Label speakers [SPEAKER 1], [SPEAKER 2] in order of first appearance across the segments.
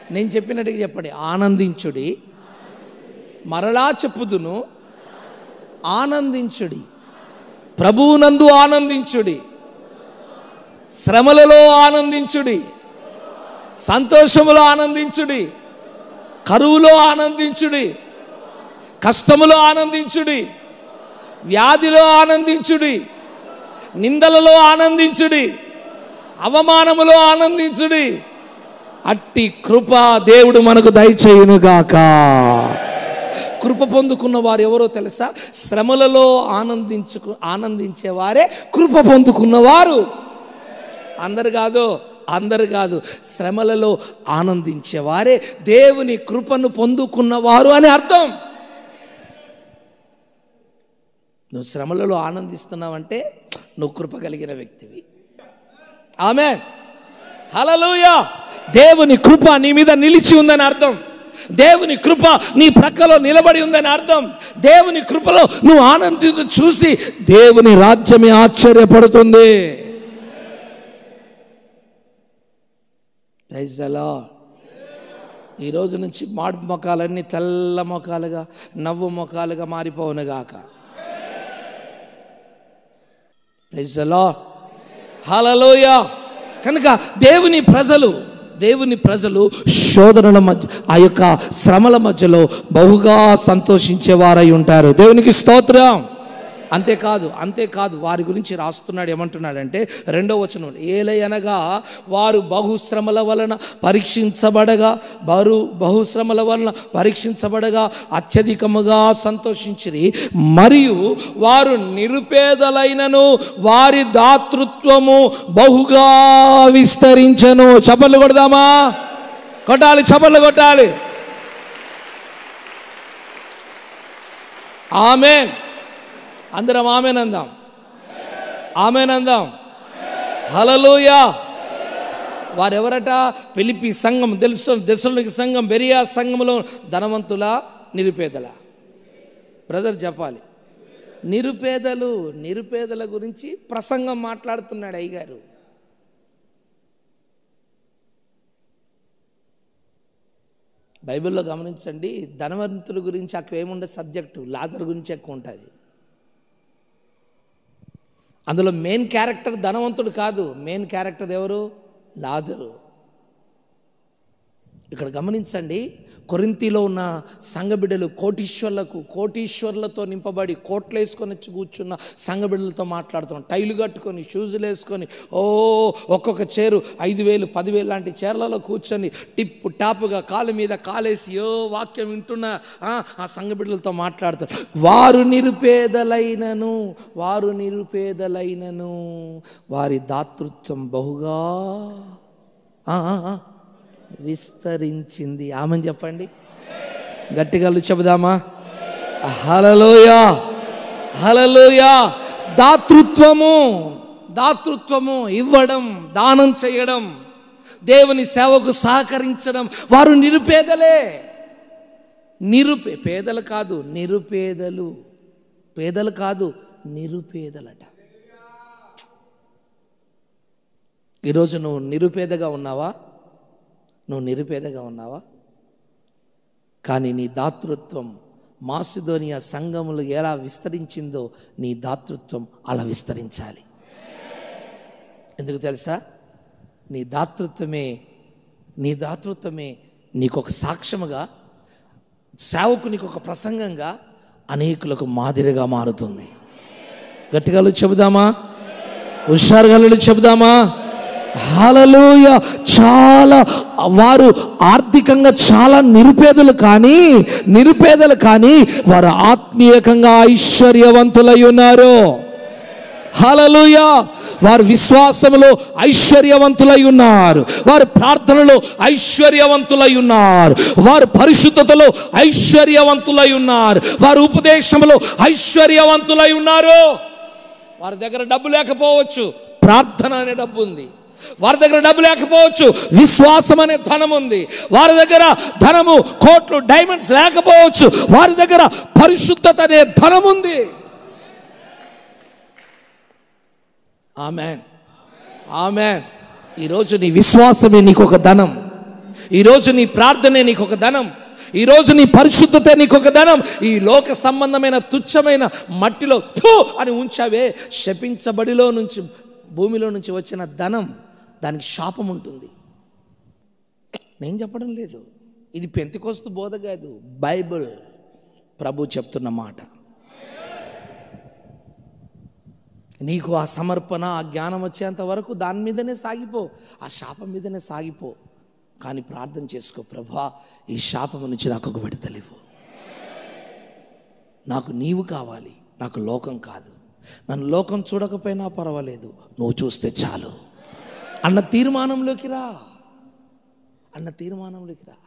[SPEAKER 1] నేను చెప్పినట్టుగా చెప్పండి. ఆనందించుడి, మరలా చెప్పుదును, ఆనందించుడి. ప్రభువునందు ఆనందించుడి, శ్రమలలో ఆనందించుడి, సంతోషములో ఆనందించుడి, కరువులో ఆనందించుడి, కష్టములో ఆనందించుడి, వ్యాధిలో ఆనందించుడి, నిందలలో ఆనందించుడి, అవమానములో ఆనందించుడి. అట్టి కృప దేవుడు మనకు దయచేయునుగాక. కృప పొందుకున్న వారు ఎవరో తెలుసా? శ్రమలలో ఆనందించేవారే కృప పొందుకున్నవారు. అందరు కాదు, శ్రమలలో ఆనందించేవారే దేవుని కృపను పొందుకున్నవారు అని అర్థం. నువ్వు శ్రమలలో ఆనందిస్తున్నావంటే నువ్వు కృప కలిగిన వ్యక్తివి. ఆమేన్, హల్లెలూయా. దేవుని కృప నీ మీద నిలిచి ఉందని అర్థం. దేవుని కృప నీ ప్రక్కలో నిలబడి ఉందని అర్థం. దేవుని కృపలో నువ్వు ఆనందించు చూసి దేవుని రాజ్యమే ఆశ్చర్యపడుతుంది. Praise the lord. ఈ రోజు నుంచి మాడు మొఖాలన్నీ తెల్ల మొఖాలుగా, నవ్వు మొఖాలుగా మారిపోవునుగాక. Praise the Lord, hallelujah. కనుక దేవుని ప్రజలు శోధనల మధ్య, ఆ యొక్క శ్రమల మధ్యలో బహుగా సంతోషించేవారై ఉంటారు. దేవునికి స్తోత్రం. అంతేకాదు వారి గురించి రాస్తున్నాడు. ఏమంటున్నాడంటే 2వ వచనం, ఏలయనగా వారు బహుశ్రమల వలన పరీక్షించబడగా అత్యధికముగా సంతోషించిరి. మరియు వారు నిరుపేదలైనను వారి దాతృత్వము బహుగా విస్తరించెను. చప్పట్లు కొడదామా? చప్పట్లు కొట్టాలి. ఆమేన్. అందరం ఆమేన్ అందాం. హల్లెలూయా. వారెవరట? ఫిలిప్పీ సంఘం, దెస్సలోనిక సంఘం, బెరియా సంఘంలో ధనవంతుల, నిరుపేదల? బ్రదర్ చెప్పాలి. నిరుపేదల గురించి ప్రసంగం మాట్లాడుతున్నాడు అయ్యగారు. బైబిల్లో గమనించండి, ధనవంతుల గురించి అక్కడ ఏముండే సబ్జెక్టు, లాజరు గురించి ఎక్కువ ఉంటుంది. అందులో మెయిన్ క్యారెక్టర్ ధనవంతుడు కాదు, మెయిన్ క్యారెక్టర్ ఎవరు? లాజరు. ఇక్కడ గమనించండి, కొరింథీలో ఉన్న సంఘబిడ్డలు కోటీశ్వర్లతో నింపబడి కోట్లు వేసుకొని వచ్చి కూర్చున్న సంఘబిడ్డలతో మాట్లాడుతున్నాం. టైలు కట్టుకొని, షూజులు వేసుకొని, ఒక్కొక్క చైరు 5,000 10,000 లాంటి చైర్లలో కూర్చొని టిప్పు టాపుగా కాలు మీద కాలేసి వాక్యం వింటున్న ఆ సంఘబిడ్డలతో మాట్లాడుతారు. వారు నిరుపేదలైనను వారి దాతృత్వం బహుగా విస్తరించింది. ఆమెను చెప్పండి, గట్టిగా చెబుదామా? హల్లెలూయా. దాతృత్వము ఇవ్వడం, దానం చేయడం, దేవుని సేవకు సహకరించడం. వారు నిరుపేదలే. పేదలు కాదు, నిరుపేదలట. ఈరోజు నువ్వు నిరుపేదగా ఉన్నావా? కానీ నీ దాతృత్వం మాసిదోనియా సంఘములు ఎలా విస్తరించిందో నీ దాతృత్వం అలా విస్తరించాలి. ఎందుకు తెలుసా? నీ దాతృత్వమే నీకొక సాక్ష్యముగా, సేవకునికి ఒక ప్రసంగంగా, అనేకులకు మాదిరిగా మారుతుంది. గట్టిగా చెబుదామా? హుషారుగా చెబుదామా? హల్లెలూయా. వారు ఆర్థికంగా చాలా నిరుపేదలు కానీ వారు ఆత్మీయంగా ఐశ్వర్యవంతులై ఉన్నారు. హల్లెలూయా. వారు విశ్వాసములో ఐశ్వర్యవంతులై ఉన్నారు, వారు ప్రార్థనలో ఐశ్వర్యవంతులై ఉన్నారు, వారు పరిశుద్ధతలో ఐశ్వర్యవంతులై ఉన్నారు, వారు ఉపదేశంలో ఐశ్వర్యవంతులై ఉన్నారు. వారి దగ్గర డబ్బు లేకపోవచ్చు, ప్రార్థన అనే డబ్బు ఉంది. వారి దగ్గర డబ్బు లేకపోవచ్చు, విశ్వాసం అనే ధనం ఉంది. వారి దగ్గర ధనము, కోట్లు, డైమండ్స్ లేకపోవచ్చు, వారి దగ్గర పరిశుద్ధత అనే ధనం ఉంది. ఆమేన్. ఈరోజు నీ విశ్వాసమే నీకు ఒక ధనం. ఈరోజు నీ ప్రార్థనే నీకు ఒక ధనం. ఈరోజు నీ పరిశుద్ధత నీకు ఒక ధనం. ఈ లోక సంబంధమైన తుచ్చమైన మట్టిలో థూ అని ఉంచావే, శపించబడిలో నుంచి భూమిలో నుంచి వచ్చిన ధనం, దానికి శాపం ఉంటుంది. నేను చెప్పడం లేదు, ఇది పెంతెకొస్తు బోధ కాదు, బైబిల్ ప్రభు చెప్తున్న మాట. నీకు ఆ సమర్పణ, ఆ జ్ఞానం వచ్చేంత వరకు దాని మీదనే సాగిపో, ఆ శాపం మీదనే సాగిపో. కానీ ప్రార్థన చేసుకో, ప్రభువా ఈ శాపం నుంచి నాకు ఒక విడుదలివ్వు. నాకు నీవు కావాలి, నాకు లోకం కాదు. నన్ను లోకం చూడకపోయినా పర్వాలేదు, నువ్వు చూస్తే చాలు అన్న తీర్మానంలోకి రా, అన్న తీర్మానంలోకి రా.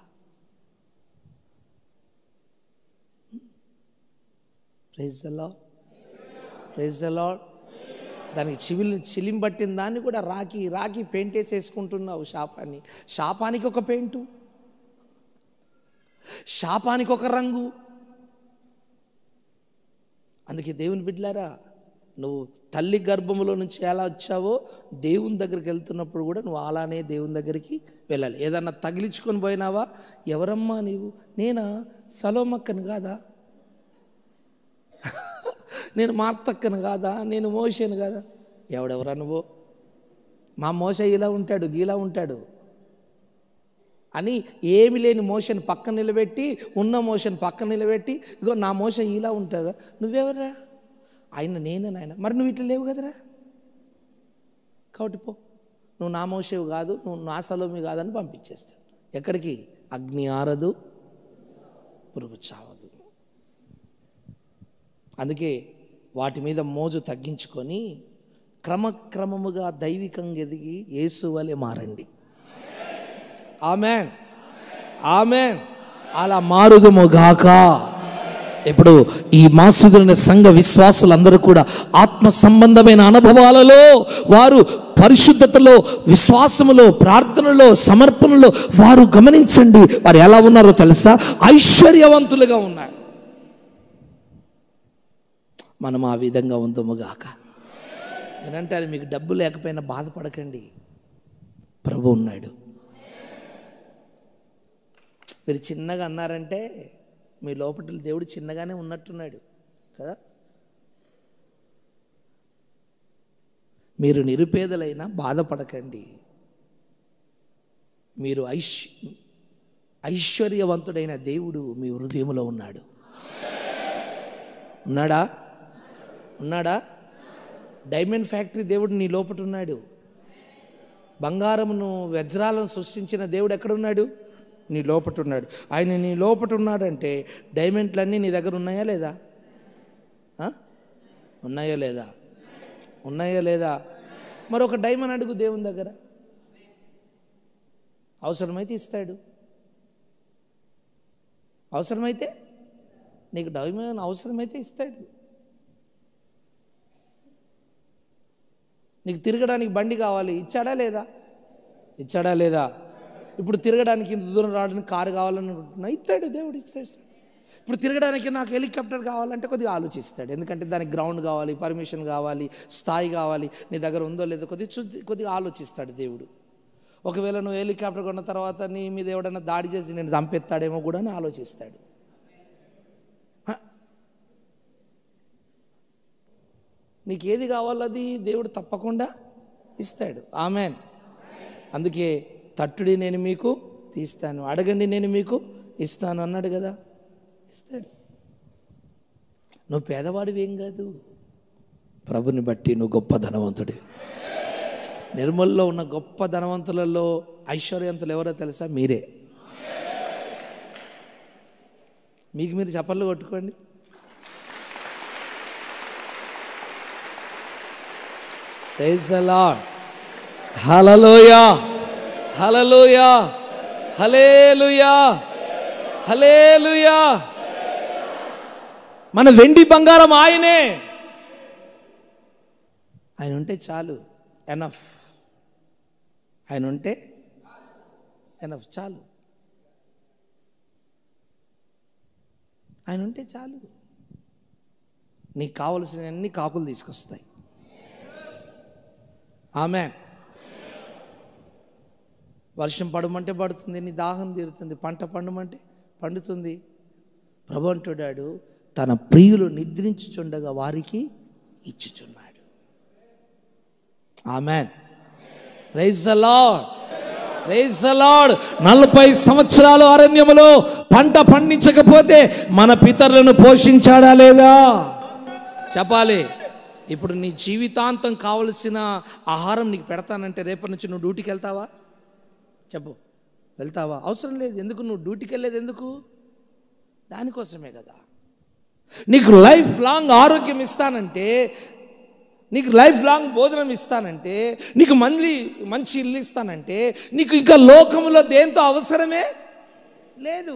[SPEAKER 1] Praise the Lord, praise the Lord. దానికి చిలిం పట్టిన దాన్ని కూడా రాకి పెయింట్ వేసేసుకుంటున్నావు. శాపానికి ఒక పెయింటు, శాపానికి ఒక రంగు. అందుకే దేవుని బిడ్డలారా, నువ్వు తల్లి గర్భములో నుంచి ఎలా వచ్చావో దేవుని దగ్గరికి వెళ్తున్నప్పుడు కూడా నువ్వు అలానే దేవుని దగ్గరికి వెళ్ళాలి. ఏదన్నా తగిలించుకొని పోయినావా, ఎవరమ్మా నీవు? నేనా సలోమక్కను కాదా, నేను మార్తక్కను కాదా, నేను మోషేను కాదా? ఎవడెవరా నువ్వు? మా మోషే ఇలా ఉంటాడు, గీలా ఉంటాడు అని ఏమి లేని మోషన్ పక్కన నిలబెట్టి, ఉన్న మోషన్ పక్కన నిలబెట్టి, ఇగో నా మోషన్ ఇలా ఉంటాడా? నువ్వెవరా? ఆయన నేనేనాయన. మరి నువ్వు ఇట్లా లేవు కదరా, కాబట్టి పో, నువ్వు నా మోసేవు కాదు, నువ్వు నా సలోమి కాదని పంపించేస్తాడు. ఎక్కడికి? అగ్ని ఆరదు, పురుగు చావదు. అందుకే వాటి మీద మోజు తగ్గించుకొని క్రమక్రమముగా దైవికంగా ఎదిగి యేసు వలె మారండి. Amen, amen. అలా మారుదుముగాక. ఇప్పుడు ఈ మాసుగులైన సంఘ విశ్వాసులందరూ కూడా ఆత్మ సంబంధమైన అనుభవాలలో, వారు పరిశుద్ధతలో, విశ్వాసములో, ప్రార్థనలో, సమర్పణలో వారు గమనించండి, వారు ఎలా ఉన్నారో తెలుసా? ఐశ్వర్యవంతులుగా ఉన్నారు. మనం ఆ విధంగా ఉందముగాక. నేనంటే మీకు డబ్బు లేకపోయినా బాధపడకండి, ప్రభు ఉన్నాడు. మీరు చిన్నగా అన్నారంటే మీ లోపల దేవుడు చిన్నగానే ఉన్నట్టున్నాడు కదా. మీరు నిరుపేదలైనా బాధపడకండి, మీరు ఐశ్వర్యవంతుడైన దేవుడు మీ హృదయంలో ఉన్నాడు. ఉన్నాడా? ఉన్నాడా? డైమండ్ ఫ్యాక్టరీ దేవుడు నీ లోపల ఉన్నాడు. బంగారమును, వజ్రాలను సృష్టించిన దేవుడు ఎక్కడున్నాడు? నీ లోపట ఉన్నాడు. ఆయన నీ లోపట ఉన్నాడంటే డైమండ్లన్నీ నీ దగ్గర ఉన్నాయా లేదా? ఉన్నాయా లేదా? ఉన్నాయా లేదా? మరొక డైమండ్ అడుగు దేవుని దగ్గర, అవసరమైతే ఇస్తాడు. అవసరమైతే నీకు డైమండ్ అవసరమైతే ఇస్తాడు. నీకు తిరగడానికి బండి కావాలి, ఇచ్చాడా లేదా? ఇచ్చాడా లేదా? ఇప్పుడు తిరగడానికి ఇంత దూరం రావడానికి కారు కావాలనుకుంటున్నా, ఇస్తాడు, దేవుడు ఇస్తాడు. ఇప్పుడు తిరగడానికి నాకు హెలికాప్టర్ కావాలంటే కొద్దిగా ఆలోచిస్తాడు, ఎందుకంటే దానికి గ్రౌండ్ కావాలి, పర్మిషన్ కావాలి, స్థాయి కావాలి, నీ దగ్గర ఉందో లేదో కొద్దిగా ఆలోచిస్తాడు దేవుడు. ఒకవేళ నువ్వు హెలికాప్టర్ కొన్న తర్వాత నీ మీద ఎవడన్నా దాడి చేసి నేను చంపేస్తాడేమో కూడా అని ఆలోచిస్తాడు. నీకు ఏది కావాలో అది దేవుడు తప్పకుండా ఇస్తాడు. ఆమెన్. అందుకే తట్టుడి నేను మీకు తీస్తాను, అడగండి నేను మీకు ఇస్తాను అన్నాడు కదా. ఇస్తాడు. నువ్వు పేదవాడివి ఏం కాదు, ప్రభుని బట్టి నువ్వు గొప్ప ధనవంతుడి. నిర్మల్లో ఉన్న గొప్ప ధనవంతులలో ఐశ్వర్యవంతులు ఎవరో తెలుసా? మీరే. మీకు మీరు చప్పట్లు కొట్టుకోండి. Praise the Lord. Hallelujah, hallelujah, hallelujah, hallelujah. మన వెండి బంగారం ఆయనే. ఆయన ఉంటే చాలు, ఎనఫ్. ఆయన ఉంటే ఎనఫ్, చాలు. ఆయన ఉంటే చాలు. నీకు కావలసినవన్నీ కాకులు తీసుకొస్తాయి. ఆమెన్. వర్షం పడమంటే పడుతుంది, నీ దాహం తీరుతుంది, పంట పండమంటే పండుతుంది. ప్రభు అంటున్నాడు, తన ప్రియులు నిద్రించుచుండగా వారికి ఇచ్చుచున్నాడు. Amen. Praise the Lord, praise the Lord. 40 సంవత్సరాలు అరణ్యములో పంట పండించకపోతే మన పితరులను పోషించాడా లేదా చెప్పాలి. ఇప్పుడు నీ జీవితాంతం కావలసిన ఆహారం నీకు పెడతానంటే రేపటి నుంచి నువ్వు డ్యూటీకి వెళ్తావా చెప్పు? వెళ్తావా? అవసరం లేదు. ఎందుకు నువ్వు డ్యూటీకి వెళ్ళేది? ఎందుకు? దానికోసమే కదా. నీకు లైఫ్ లాంగ్ ఆరోగ్యం ఇస్తానంటే, నీకు లైఫ్ లాంగ్ భోజనం ఇస్తానంటే, నీకు మంచి ఇల్లు ఇస్తానంటే, నీకు ఇంకా లోకంలో దేంతో అవసరమే లేదు.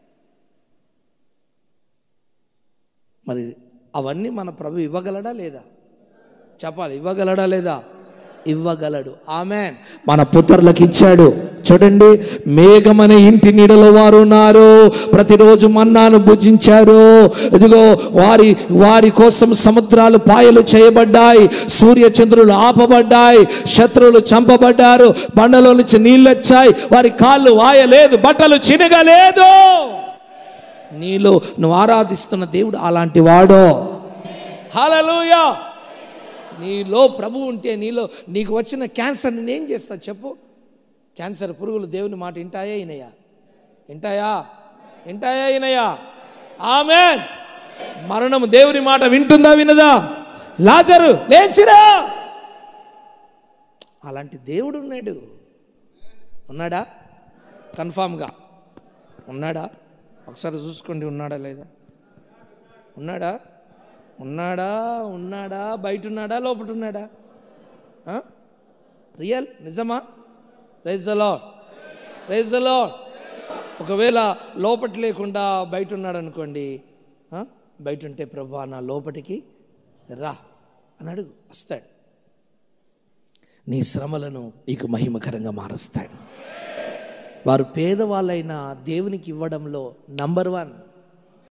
[SPEAKER 1] మరి అవన్నీ మన ప్రభు ఇవ్వగలడా లేదా చెప్పాలి. ఇవ్వగలడా లేదా? ఇవ్వగలడు. ఆమేన్. మన పుత్రులకు ఇచ్చాడు. చూడండి, మేఘమనే ఇంటి నీడలో వారు ఉన్నారు, ప్రతిరోజు మన్నాను భుజించారు. ఇదిగో వారి కోసం సముద్రాలు పాయలు చేయబడ్డాయి, సూర్య చంద్రులు ఆపబడ్డాయి, శత్రువులు చంపబడ్డారు, బండలో నుంచి నీళ్ళు వచ్చాయి, వారి కాళ్ళు వాయలేదు, బట్టలు చినగలేదు. నీలో నువ్వు ఆరాధిస్తున్న దేవుడు అలాంటి వాడో. హల్లెలూయా. నీలో ప్రభు ఉంటే, నీకు వచ్చిన క్యాన్సర్ నేనేం చేస్తా చెప్పు? క్యాన్సర్ పురుగులు దేవుని మాట వింటాయా వినయా? వింటాయా వినయా? ఆమేన్. మరణము దేవుని మాట వింటుందా వినదా? లాజరు లేచిరా. అలాంటి దేవుడు ఉన్నాడా? కన్ఫామ్గా ఉన్నాడా? ఒకసారి చూసుకోండి, ఉన్నాడా లేదా? ఉన్నాడా? బయట ఉన్నాడా? లోపల ఉన్నాడా? రియల్? నిజమా? Praise the Lord, praise the Lord. ఒకవేళ లోపటి లేకుండా బయట ఉన్నాడు అనుకోండి, బయట ఉంటే ప్రభువా నా లోపటికి రా అని అడుగు, వస్తాడు. నీ శ్రమలను నీకు మహిమకరంగా మారుస్తాడు. వారు పేదవాళ్ళైనా దేవునికి ఇవ్వడంలో నంబర్ 1.